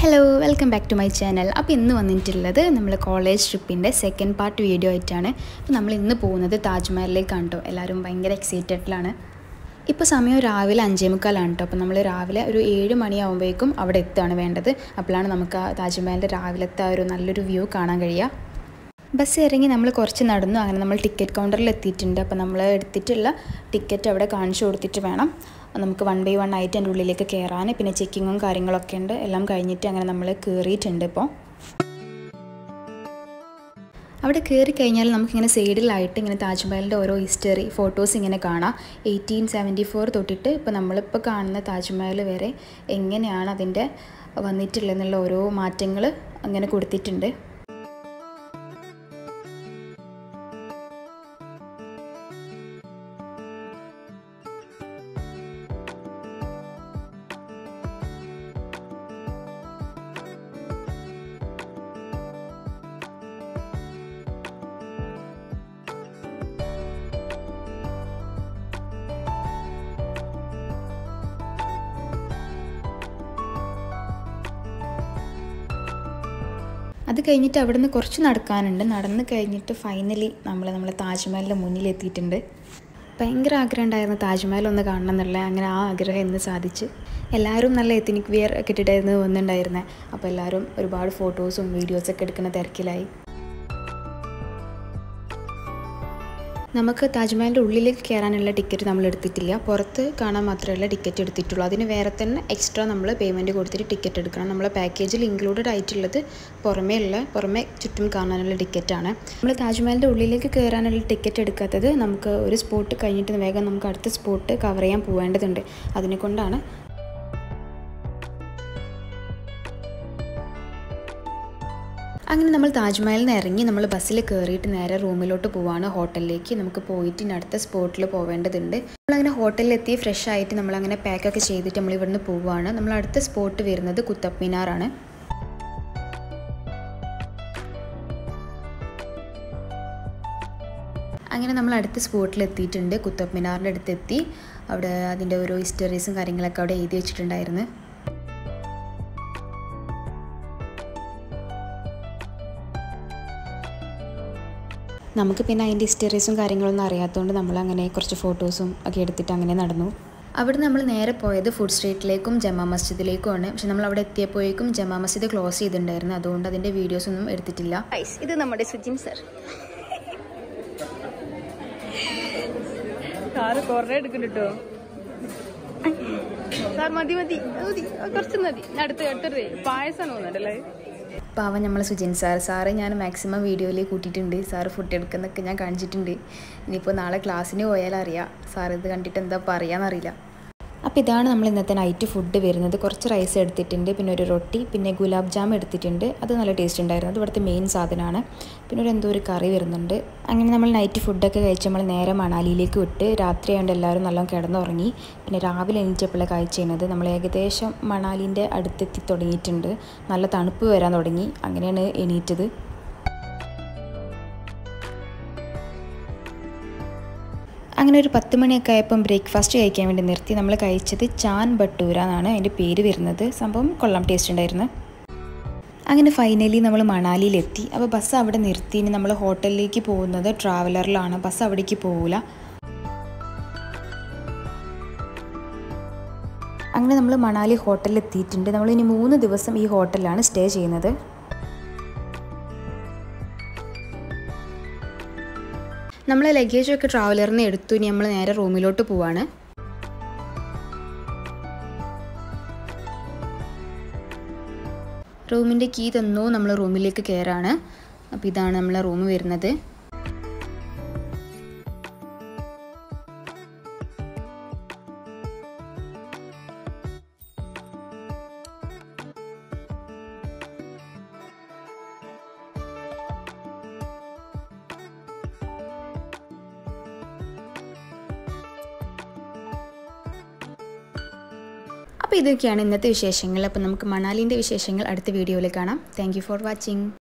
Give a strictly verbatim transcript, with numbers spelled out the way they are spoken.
Hello, welcome back to my channel. അപ്പോൾ ഇന്ന് വന്നിട്ടുള്ളത് നമ്മൾ കോളേജ് ട്രിപ്പിൻ്റെ സെക്കൻഡ് പാർട്ട് വീഡിയോ ആയിട്ടാണ്. അപ്പോൾ നമ്മൾ ഇന്ന് പോകുന്നത് താജ്മഹലിലേക്കാണ് കേട്ടോ. എല്ലാവരും ഭയങ്കര എക്സൈറ്റഡിലാണ്. ഇപ്പോൾ സമയം രാവിലെ അഞ്ചേ മുക്കാലാണ് കേട്ടോ. അപ്പോൾ നമ്മൾ രാവിലെ ഒരു ഏഴ് മണിയാകുമ്പോഴേക്കും അവിടെ എത്തുകയാണ് വേണ്ടത്. അപ്പോഴാണ് നമുക്ക് ആ താജ്മഹലിൻ്റെ രാവിലത്തെ ഒരു നല്ലൊരു വ്യൂ കാണാൻ കഴിയുക. ബസ് ഇറങ്ങി നമ്മൾ കുറച്ച് നടന്നു. അങ്ങനെ നമ്മൾ ടിക്കറ്റ് കൗണ്ടറിൽ എത്തിയിട്ടുണ്ട്. അപ്പോൾ നമ്മൾ എടുത്തിട്ടുള്ള ടിക്കറ്റ് അവിടെ കാണിച്ചു കൊടുത്തിട്ട് വേണം നമുക്ക് വൺ ബൈ വൺ ആയിട്ട് എൻ്റെ ഉള്ളിലേക്ക് കയറാൻ. പിന്നെ ചെക്കിങ്ങും കാര്യങ്ങളൊക്കെ ഉണ്ട്. എല്ലാം കഴിഞ്ഞിട്ട് അങ്ങനെ നമ്മൾ കയറിയിട്ടുണ്ട്. ഇപ്പോൾ അവിടെ കയറി കഴിഞ്ഞാൽ നമുക്കിങ്ങനെ സൈഡിലായിട്ട് ഇങ്ങനെ താജ്മഹലിൻ്റെ ഓരോ ഹിസ്റ്ററി ഫോട്ടോസ് ഇങ്ങനെ കാണാം. എയ്റ്റീൻ സെവൻറ്റി ഫോർ തൊട്ടിട്ട് ഇപ്പോൾ നമ്മളിപ്പോൾ കാണുന്ന താജ്മഹൽ വരെ എങ്ങനെയാണ് അതിൻ്റെ വന്നിട്ടുള്ളതെന്നുള്ള ഓരോ മാറ്റങ്ങൾ അങ്ങനെ കൊടുത്തിട്ടുണ്ട്. അത് കഴിഞ്ഞിട്ട് അവിടെ നിന്ന് കുറച്ച് നടക്കാനുണ്ട്. നടന്ന് കഴിഞ്ഞിട്ട് ഫൈനലി നമ്മൾ നമ്മളെ താജ്മഹലിൻ്റെ മുന്നിലെത്തിയിട്ടുണ്ട്. ഭയങ്കര ആഗ്രഹം ഉണ്ടായിരുന്നു താജ്മഹൽ ഒന്ന് കാണണം എന്നുള്ള. അങ്ങനെ ആ ആഗ്രഹം ഇന്ന് സാധിച്ച്. എല്ലാവരും നല്ല എത്നിക് വിയർ ഒക്കെ ഇട്ടിട്ടായിരുന്നു വന്നിട്ടുണ്ടായിരുന്നത്. അപ്പോൾ എല്ലാവരും ഒരുപാട് ഫോട്ടോസും വീഡിയോസൊക്കെ എടുക്കുന്ന തിരക്കിലായി. നമുക്ക് താജ്മഹലിൻ്റെ ഉള്ളിലേക്ക് കയറാനുള്ള ടിക്കറ്റ് നമ്മൾ എടുത്തിട്ടില്ല. പുറത്ത് കാണാൻ മാത്രമല്ല ടിക്കറ്റ് എടുത്തിട്ടുള്ളൂ. അതിന് വേറെ തന്നെ എക്സ്ട്രാ നമ്മൾ പേയ്മെൻറ്റ് കൊടുത്തിട്ട് ടിക്കറ്റ് എടുക്കണം. നമ്മളെ പാക്കേജിൽ ഇൻക്ലൂഡഡ് ആയിട്ടുള്ളത് പുറമേ ഉള്ള പുറമേ ചുറ്റും കാണാനുള്ള ടിക്കറ്റാണ്. നമ്മൾ താജ്മഹലിൻ്റെ ഉള്ളിലേക്ക് കയറാനുള്ള ടിക്കറ്റ് എടുക്കാത്തത് നമുക്ക് ഒരു സ്പോട്ട് കഴിഞ്ഞിട്ട് വേഗം നമുക്ക് അടുത്ത സ്പോട്ട് കവർ ചെയ്യാൻ പോകേണ്ടതുണ്ട്. അതിനെക്കൊണ്ടാണ്. അങ്ങനെ നമ്മൾ താജ്മഹലിൽ നിന്ന് ഇറങ്ങി നമ്മൾ ബസ്സിൽ കയറിയിട്ട് നേരെ റൂമിലോട്ട് പോവാണ്, ഹോട്ടലിലേക്ക്. നമുക്ക് പോയിട്ട് ഇനി അടുത്ത സ്പോട്ടിൽ പോവേണ്ടതുണ്ട്. നമ്മളങ്ങനെ ഹോട്ടലിലെത്തി ഫ്രഷ് ആയിട്ട് നമ്മളങ്ങനെ പാക്കൊക്കെ ചെയ്തിട്ട് നമ്മൾ ഇവിടുന്ന് പോവുകയാണ്. നമ്മൾ അടുത്ത സ്പോട്ട് വരുന്നത് കുത്തബ് മിനാറാണ്. അങ്ങനെ നമ്മൾ അടുത്ത സ്പോട്ടിൽ എത്തിയിട്ടുണ്ട്. കുത്തബ് മിനാറിൻ്റെ അടുത്തെത്തി. അവിടെ അതിൻ്റെ ഓരോ ഹിസ്റ്ററീസും കാര്യങ്ങളൊക്കെ അവിടെ എഴുതി വെച്ചിട്ടുണ്ടായിരുന്നു. നമുക്ക് പിന്നെ അതിൻ്റെ ഹിസ്റ്ററീസും കാര്യങ്ങളൊന്നും അറിയാത്തതുകൊണ്ട് നമ്മളങ്ങനെ കുറച്ച് ഫോട്ടോസും ഒക്കെ എടുത്തിട്ട് അങ്ങനെ നടന്നു. അവിടെ നമ്മൾ നേരെ പോയത് ഫുഡ് സ്ട്രീറ്റിലേക്കും ജമാ മസ്ജിദിലേക്കുമാണ്. പക്ഷെ നമ്മൾ അവിടെ എത്തിയപ്പോഴേക്കും ജമാ മസ്ജിദ് ക്ലോസ് ചെയ്തിട്ടുണ്ടായിരുന്നു. അതുകൊണ്ട് അതിൻ്റെ വീഡിയോസ് ഒന്നും എടുത്തിട്ടില്ല. ഇത് നമ്മുടെ സുജിൻ സർ. സാറ് കുറേ എടുക്കുന്നുണ്ടോ സാർ? മതി മതി മതി കുറച്ച് മതി. അടുത്ത് അടുത്തത് പായസമാണ് തോന്നുന്നുണ്ടല്ലേ. പാവം നമ്മൾ സുജിൻ സാർ സാറ് ഞാൻ മാക്സിമം വീഡിയോയിൽ കൂട്ടിയിട്ടുണ്ട്. സാറ് ഫുഡ് എടുക്കുന്നതൊക്കെ ഞാൻ കാണിച്ചിട്ടുണ്ട്. ഇനിയിപ്പോൾ നാളെ ക്ലാസ്സിന് പോയാൽ അറിയാം സാർ ഇത് കണ്ടിട്ട് എന്താ പറയാമെന്നറിയില്ല. അപ്പോൾ ഇതാണ് നമ്മൾ ഇന്നത്തെ നൈറ്റ് ഫുഡ് വരുന്നത്. കുറച്ച് റൈസ് എടുത്തിട്ടുണ്ട്, പിന്നെ ഒരു റൊട്ടി, പിന്നെ ഗുലാബ് ജാം എടുത്തിട്ടുണ്ട്. അത് നല്ല ടേസ്റ്റ് ഉണ്ടായിരുന്നു. അത് ഇവിടുത്തെ മെയിൻ സാധനമാണ്. പിന്നെ ഒരു എന്തോ ഒരു കറി വരുന്നുണ്ട്. അങ്ങനെ നമ്മൾ നൈറ്റ് ഫുഡൊക്കെ കഴിച്ച് നമ്മൾ നേരെ മണാലിയിലേക്ക് വിട്ട്. രാത്രി ആയതുകൊണ്ട് എല്ലാവരും നല്ലോണം കിടന്നുറങ്ങി. പിന്നെ രാവിലെ എണീറ്റപ്പോഴാണ് കാഴ്ച ചെയ്യുന്നത്. നമ്മൾ ഏകദേശം മണാലിൻ്റെ അടുത്തെത്തി തുടങ്ങിയിട്ടുണ്ട്. നല്ല തണുപ്പ് വരാൻ തുടങ്ങി. അങ്ങനെയാണ് എണീറ്റത്. അങ്ങനെ ഒരു പത്ത് മണിയൊക്കെ ആയപ്പം ബ്രേക്ക്ഫാസ്റ്റ് കഴിക്കാൻ വേണ്ടി നിർത്തി. നമ്മൾ കഴിച്ചത് ചാൻ ബട്ടൂര എന്നാണ് അതിൻ്റെ പേര് വരുന്നത്. സംഭവം കൊള്ളാം, ടേസ്റ്റ് ഉണ്ടായിരുന്നു. അങ്ങനെ ഫൈനലി നമ്മൾ മണാലിയിലെത്തി. അപ്പോൾ ബസ് അവിടെ നിർത്തി. ഇനി നമ്മൾ ഹോട്ടലിലേക്ക് പോകുന്നത് ട്രാവലറിലാണ്. ബസ് അവിടേക്ക് പോകില്ല. അങ്ങനെ നമ്മൾ മണാലി ഹോട്ടലിൽ എത്തിയിട്ടുണ്ട്. നമ്മൾ ഇനി മൂന്ന് ദിവസം ഈ ഹോട്ടലിലാണ് സ്റ്റേ ചെയ്യുന്നത്. നമ്മൾ ലഗേജൊക്കെ ട്രാവലറിൽ നിന്ന് എടുത്തു. ഇനി നമ്മൾ നേരെ റൂമിലോട്ട് പോവാണ്. റൂമിൻ്റെ കീ തന്നു. നമ്മൾ റൂമിലേക്ക് കയറാണ്. അപ്പോൾ ഇതാണ് നമ്മളെ റൂം വരുന്നത്. അപ്പോൾ ഇതൊക്കെയാണ് ഇന്നത്തെ വിശേഷങ്ങൾ. അപ്പോൾ നമുക്ക് മണാലിൻ്റെ വിശേഷങ്ങൾ അടുത്ത വീഡിയോയിൽ കാണാം. Thank you for watching.